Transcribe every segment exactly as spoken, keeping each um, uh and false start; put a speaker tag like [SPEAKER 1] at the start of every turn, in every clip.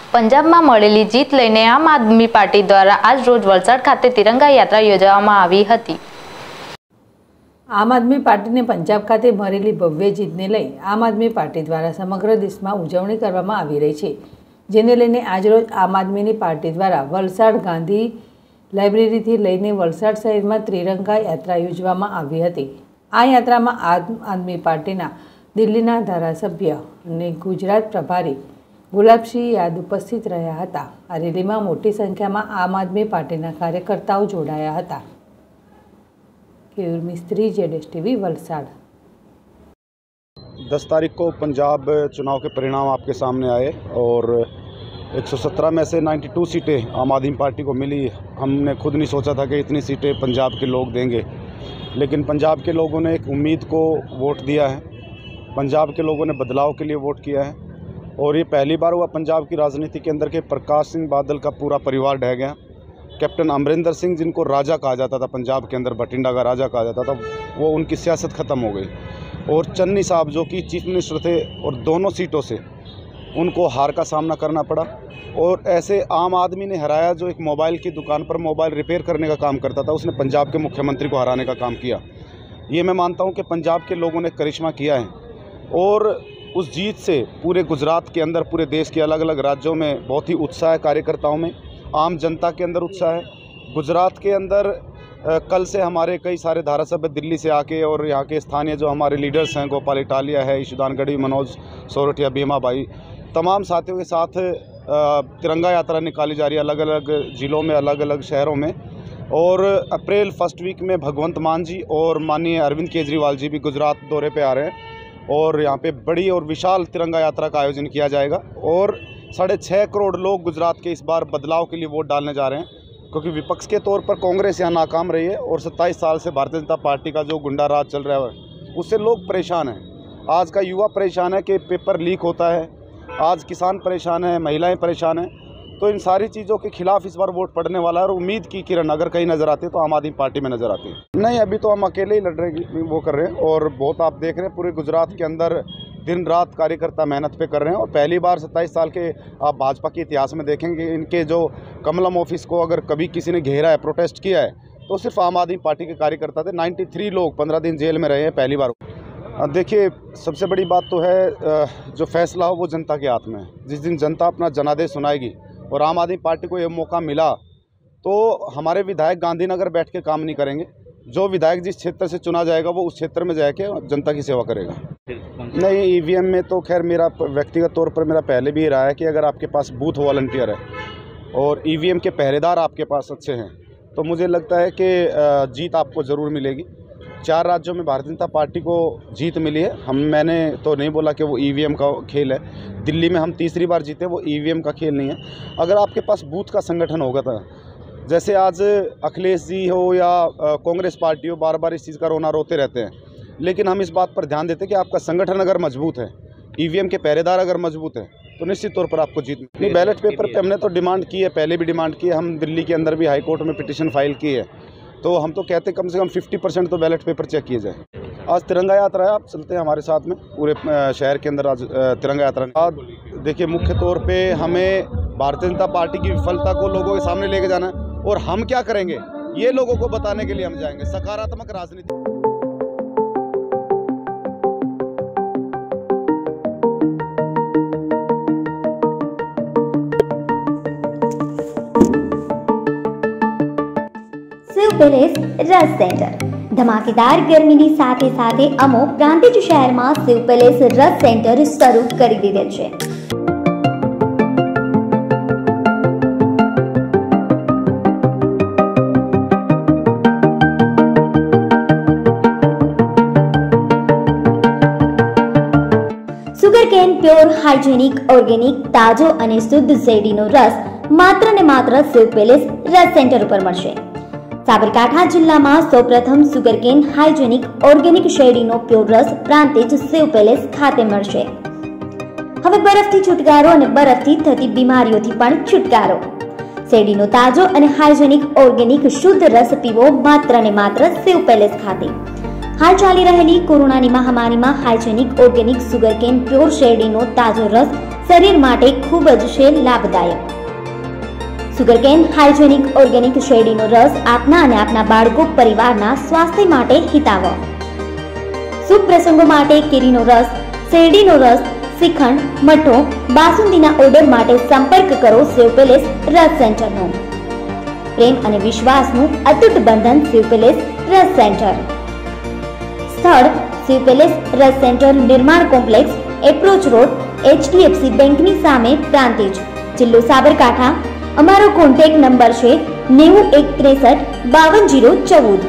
[SPEAKER 1] પંજાબમાં મળેલી જીત લઈને આમ આદમી પાર્ટી દ્વારા આજ રોજ વલસાડ ખાતે તિરંગા યાત્રા યોજવામાં આવી હતી।
[SPEAKER 2] આમ આદમી પાર્ટીને પંજાબ ખાતે મળેલી ભવ્ય જીતને લઈ આમ આદમી પાર્ટી દ્વારા સમગ્ર દેશમાં ઉજવણી કરવામાં આવી રહી છે, જેને લઈને આજરોજ આમ આદમીની પાર્ટી દ્વારા વલસાડ ગાંધી લાઇબ્રેરીથી લઈને વલસાડ શહેરમાં ત્રિરંગા યાત્રા યોજવામાં આવી હતી। આ યાત્રામાં આમ આદમી પાર્ટીના દિલ્હીના ધારાસભ્ય અને ગુજરાત પ્રભારી ગુલાબસિંહ યાદ ઉપસ્થિત રહ્યા હતા। આ રેલીમાં મોટી સંખ્યામાં આમ આદમી પાર્ટીના કાર્યકર્તાઓ જોડાયા હતા। केयूर मिस्त्री जेडेस टीवी वलसाड़।
[SPEAKER 3] दस तारीख को पंजाब चुनाव के परिणाम आपके सामने आए और एक सौ सत्रह में से बानवे सीटें आम आदमी पार्टी को मिली। हमने खुद नहीं सोचा था कि इतनी सीटें पंजाब के लोग देंगे, लेकिन पंजाब के लोगों ने एक उम्मीद को वोट दिया है। पंजाब के लोगों ने बदलाव के लिए वोट किया है और ये पहली बार हुआ पंजाब की राजनीति के अंदर के प्रकाश सिंह बादल का पूरा परिवार ढह गया। कैप्टन अमरिंदर सिंह, जिनको राजा कहा जाता था, पंजाब के अंदर बठिंडा का राजा कहा जाता था, वो उनकी सियासत ख़त्म हो गई। और चन्नी साहब जो कि चीफ मिनिस्टर थे और दोनों सीटों से उनको हार का सामना करना पड़ा। और ऐसे आम आदमी ने हराया जो एक मोबाइल की दुकान पर मोबाइल रिपेयर करने का काम करता था, उसने पंजाब के मुख्यमंत्री को हराने का काम किया। ये मैं मानता हूँ कि पंजाब के लोगों ने करिश्मा किया है और उस जीत से पूरे गुजरात के अंदर, पूरे देश के अलग अलग राज्यों में बहुत ही उत्साह है, कार्यकर्ताओं में, आम जनता के अंदर उत्साह है। गुजरात के अंदर कल से हमारे कई सारे धारासभ्य दिल्ली से आके और यहाँ के स्थानीय जो हमारे लीडर्स हैं, गोपाल इटालिया है, ईशुदान गढ़वी, मनोज सोरठिया, बीमा भाई, तमाम साथियों के साथ तिरंगा यात्रा निकाली जा रही है अलग अलग ज़िलों में, अलग अलग शहरों में। और अप्रैल फर्स्ट वीक में भगवंत मान जी और माननीय अरविंद केजरीवाल जी भी गुजरात दौरे पे आ रहे हैं और यहाँ पे बड़ी और विशाल तिरंगा यात्रा का आयोजन किया जाएगा। और साढ़े छः करोड़ लोग गुजरात के इस बार बदलाव के लिए वोट डालने जा रहे हैं, क्योंकि विपक्ष के तौर पर कांग्रेस यहाँ नाकाम रही है और सत्ताईस साल से भारतीय जनता पार्टी का जो गुंडा राज चल रहा है उससे लोग परेशान हैं। आज का युवा परेशान है कि पेपर लीक होता है, आज किसान परेशान है, महिलाएं परेशान हैं। तो इन सारी चीज़ों के खिलाफ इस बार वोट पड़ने वाला है और उम्मीद की किरण अगर कहीं नज़र आती है तो आम आदमी पार्टी में नज़र आती है। नहीं, अभी तो हम अकेले ही लड़ रहे वो कर रहे हैं और बहुत आप देख रहे हैं पूरे गुजरात के अंदर दिन रात कार्यकर्ता मेहनत पे कर रहे हैं। और पहली बार सत्ताईस साल के आप भाजपा के इतिहास में देखेंगे इनके जो कमलम ऑफिस को अगर कभी किसी ने घेरा है, प्रोटेस्ट किया है, तो सिर्फ आम आदमी पार्टी के कार्यकर्ता थे। तिरानवे लोग पंद्रह दिन जेल में रहे हैं पहली बार। देखिए, सबसे बड़ी बात तो है जो फैसला हो वो जनता के हाथ में है। जिस दिन जनता अपना जनादेश सुनाएगी और आम आदमी पार्टी को ये मौका मिला तो हमारे विधायक गांधीनगर बैठ के काम नहीं करेंगे। जो विधायक जिस क्षेत्र से चुना जाएगा वो उस क्षेत्र में जाके जनता की सेवा करेगा। नहीं, ईवीएम में तो खैर मेरा व्यक्तिगत तौर पर मेरा पहले भी रहा है कि अगर आपके पास बूथ वॉलंटियर है और ईवीएम के पहरेदार आपके पास अच्छे हैं तो मुझे लगता है कि जीत आपको ज़रूर मिलेगी। चार राज्यों में भारतीय जनता पार्टी को जीत मिली है। हम मैंने तो नहीं बोला कि वो ईवीएम का खेल है। दिल्ली में हम तीसरी बार जीते, वो ईवीएम का खेल नहीं है। अगर आपके पास बूथ का संगठन होगा तो जैसे आज अखिलेश जी हो या कांग्रेस पार्टी हो, बार बार इस चीज़ का रोना रोते रहते हैं, लेकिन हम इस बात पर ध्यान देते हैं कि आपका संगठन अगर मजबूत है, ईवीएम के पहरेदार अगर मजबूत है तो निश्चित तौर पर आपको जीत नहीं। बैलेट पेपर पे हमने तो डिमांड की है, पहले भी डिमांड की है। हम दिल्ली के अंदर भी हाई कोर्ट में पिटीशन फाइल की है, तो हम तो कहते हैं कम से कम पचास परसेंट तो बैलेट पेपर चेक किए जाए। आज तिरंगा यात्रा है, आप चलते हैं हमारे साथ में पूरे शहर के अंदर आज तिरंगा यात्रा। आज देखिए, मुख्य तौर पे हमें भारतीय जनता पार्टी की विफलता को लोगों के सामने लेके जाना है और हम क्या करेंगे ये लोगों को बताने के लिए हम जाएंगे। सकारात्मक राजनीति।
[SPEAKER 4] शिव पैलेस रस सेंटर धमाकेदार गर्मीनी સાથે સાથે અમો પ્રાંતિજ શહેરમાં શિવ પેલેસ રસ સેન્ટર શરૂ કરી દીધેલ છે। સુગરકેન પ્યોર હાઇજેનિક ઓર્ગેનિક તાજો અને શુદ્ધ શેરડીનો રસ માત્ર ને માત્ર શિવ પેલેસ રસ સેન્ટર ઉપર મળશે। સાબરકાંઠા જિલ્લામાં સૌપ્રથમ સુગરકેન હાઇજેનિક ઓર્ગેનિક શેરડીનો પ્યોર રસ પ્રાંતિજ શિવ પેલેસ ખાતે મળશે। હવે બરફથી છુટકારો અને બરફથી થતી બીમારીઓથી પણ છુટકારો। શેરડીનો તાજો અને હાઇજેનિક ઓર્ગેનિક શુદ્ધ રસ પીવો માત્ર ને માત્ર શિવ પેલેસ ખાતે। હાલ ચાલી રહેલી કોરોનાની મહામારીમાં હાઇજેનિક ઓર્ગેનિક સુગરકેન પ્યોર શેરડીનો તાજો રસ શરીર માટે ખૂબ જ છે લાભદાયક. સુગરકેન હાઇજેનિક ઓર્ગેનિક શેરડીનો રસ આપના અને આપના બાળકો પરિવારના સ્વાસ્થ્ય માટે હિતાવહ. શુભ પ્રસંગો માટે કેરીનો રસ, શેરડીનો રસ, શ્રીખંડ, મઠો, બાસુંદીના ઓર્ડર માટે સંપર્ક કરો શિવ પેલેસ રસ સેન્ટરનો. પ્રેમ અને વિશ્વાસનું અતૂટ બંધન શિવ પેલેસ રસ સેન્ટર. સ્થળ શિવ પેલેસ રસ સેન્ટર, નિર્માણ કોમ્પ્લેક્સ, એપ્રોચ રોડ, એચડીએફસી બેંકની સામે, પ્રાંતિજ, જિલ્લો સાબરકાંઠા. અમારો કોન્ટેક્ટ નંબર છે નેવું એક ત્રેસઠ બાવન જીરો ચૌદ.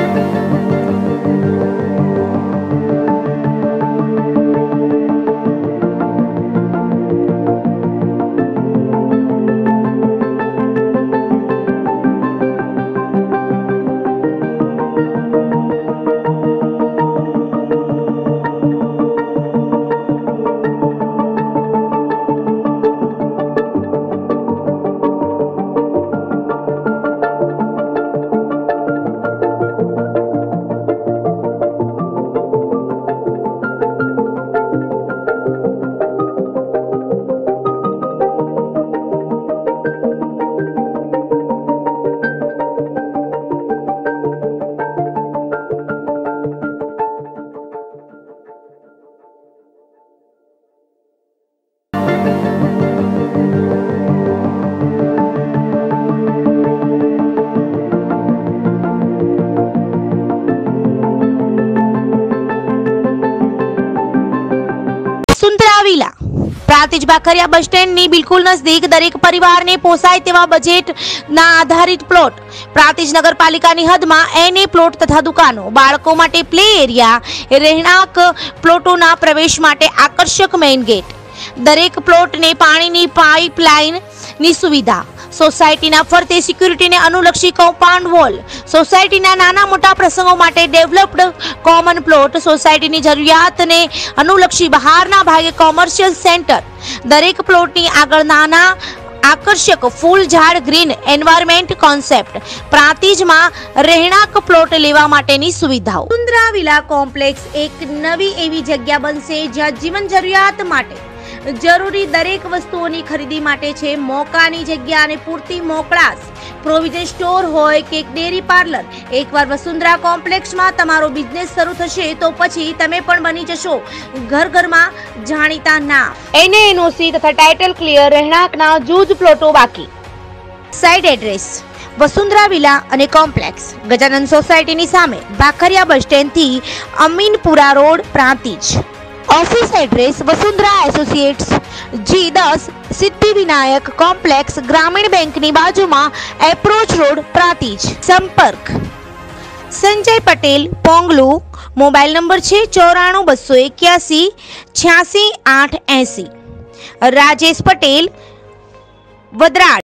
[SPEAKER 5] વિલા પ્રાંતિજ બાખરિયા બસ સ્ટેન્ડની બિલકુલ નજદીક દરેક પરિવારને પોસાય તેવા બજેટના આધારિત પ્લોટ. પ્રાંતિજ નગરપાલિકાની હદમાં એને પ્લોટ તથા દુકાનો, બાળકો માટે પ્લે એરિયા, રહેણાંક પ્લોટોના પ્રવેશ માટે આકર્ષક મેઇન ગેટ, દરેક પ્લોટને પાણીની પાઇપલાઇનની સુવિધા, સોસાયટીના ફરતે સિક્યુરિટીને અનુલક્ષી કમ્પાઉન્ડ વોલ, સોસાયટીના નાના મોટા પ્રસંગો માટે ડેવલપ્ડ કોમન પ્લોટ, સોસાયટીની જરૂરિયાતને અનુલક્ષી બહારના ભાગે કોમર્શિયલ સેન્ટર, દરેક પ્લોટની આગળ નાના આકર્ષક ફૂલ ઝાડ ગ્રીન એન્વાયરમેન્ટ કોન્સેપ્ટ. પ્રાંતિજમાં રહેણાંક પ્લોટ લેવા માટેની સુવિધાઓ. વસુંધરા વિલા કોમ્પ્લેક્સ એક નવી એવી જગ્યા બનશે જ્યાં જીવન જરૂરિયાત માટે જરૂરી દરેક વસ્તુઓની ખરીદી માટે છે મોકાની જગ્યા અને પૂરતી મોકળાશ. પ્રોવિઝન સ્ટોર હોય કે ડેરી પાર્લર, એકવાર વસુંધરા કોમ્પ્લેક્સમાં તમારો બિઝનેસ શરૂ થશે તો પછી તમે પણ બની જશો ઘર ઘરમાં જાણીતા નામ. એને એનઓસી તથા ટાઇટલ ક્લિયર, રહેણાંકના જૂજ પ્લોટો બાકી. સાઇટ એડ્રેસ વસુંધરા વિલા અને કોમ્પ્લેક્સ, ગજાનંદ સોસાયટીની સામે, ભાખરિયા બસ સ્ટેન્ડથી Aminpura road, Prantij. Office address Vasundhara associates, G દસ, સિદ્ધિવિનાયક કોમ્પ્લેક્સ, ગ્રામીણ બેંકની બાજુમાં, એપ્રોચ રોડ, પ્રાંતિજ. સંપર્ક સંજય પટેલ, પોંગલુ. મોબાઈલ નંબર છે ચોરાણું બસો એક્યાસી છ્યાસી આઠ એસી. રાજેશ પટેલ, વદરાડ.